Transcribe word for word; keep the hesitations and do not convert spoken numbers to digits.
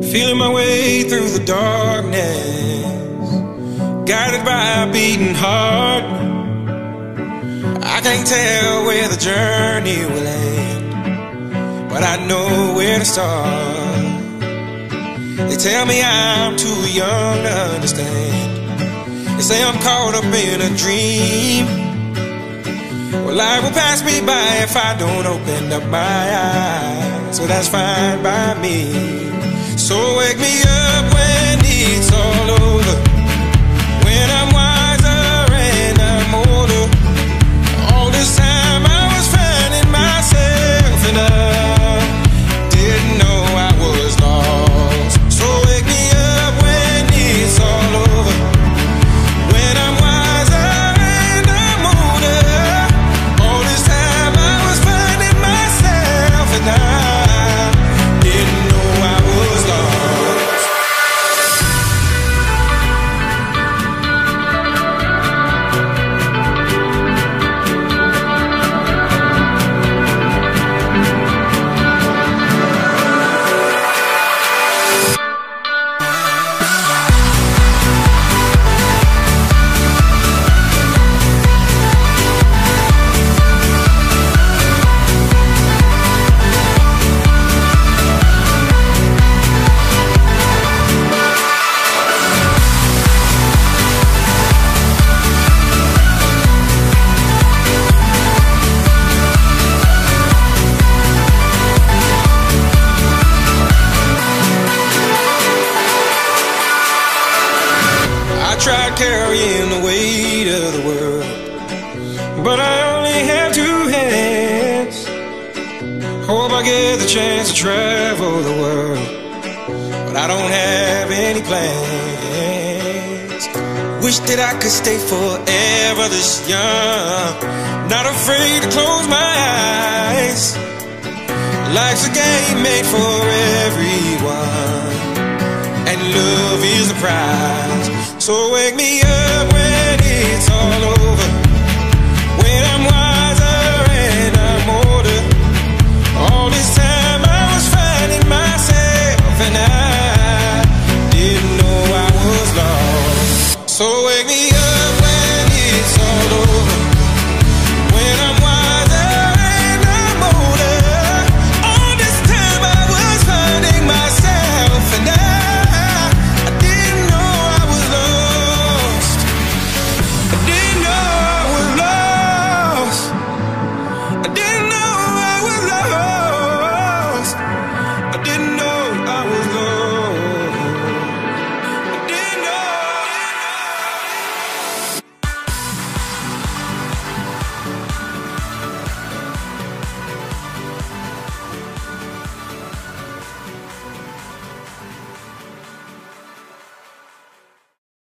Feeling my way through the darkness, guided by a beating heart. I can't tell where the journey will end, but I know where to start. They tell me I'm too young to understand. They say I'm caught up in a dream. Well, life will pass me by if I don't open up my eyes, so that's fine by me. So wake me up when it's all over, when I'm wiser and I'm older. All this time I was finding myself and I didn't know I was lost. So wake me up when it's all over, when I'm wiser and I'm older. All this time I was finding myself and I didn't know I was lost. Tried carrying the weight of the world, but I only have two hands. Hope I get the chance to travel the world, but I don't have any plans. Wish that I could stay forever this young, not afraid to close my eyes. Life's a game made for everyone, and love is the prize. So wake me up when it's all over.